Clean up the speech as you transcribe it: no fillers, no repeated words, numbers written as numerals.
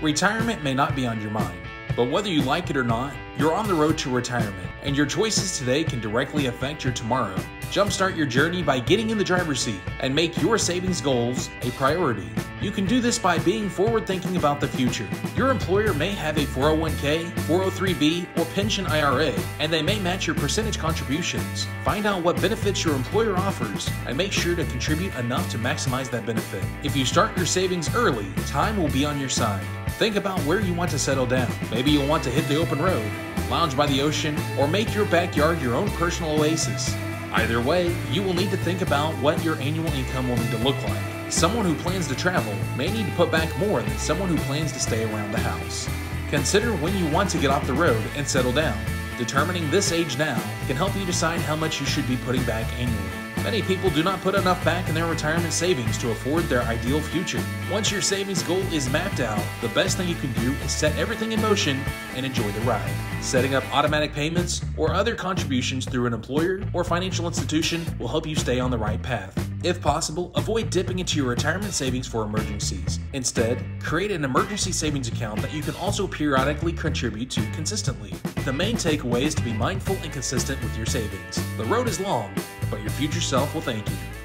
Retirement may not be on your mind, but whether you like it or not, you're on the road to retirement, and your choices today can directly affect your tomorrow. Jumpstart your journey by getting in the driver's seat and make your savings goals a priority. You can do this by being forward-thinking about the future. Your employer may have a 401k, 403b, or pension IRA, and they may match your percentage contributions. Find out what benefits your employer offers and make sure to contribute enough to maximize that benefit. If you start your savings early, time will be on your side. Think about where you want to settle down. Maybe you'll want to hit the open road, lounge by the ocean, or make your backyard your own personal oasis. Either way, you will need to think about what your annual income will need to look like. Someone who plans to travel may need to put back more than someone who plans to stay around the house. Consider when you want to get off the road and settle down. Determining this age now can help you decide how much you should be putting back annually. Many people do not put enough back in their retirement savings to afford their ideal future. Once your savings goal is mapped out, the best thing you can do is set everything in motion and enjoy the ride. Setting up automatic payments or other contributions through an employer or financial institution will help you stay on the right path. If possible, avoid dipping into your retirement savings for emergencies. Instead, create an emergency savings account that you can also periodically contribute to consistently. The main takeaway is to be mindful and consistent with your savings. The road is long, but your future self will thank you.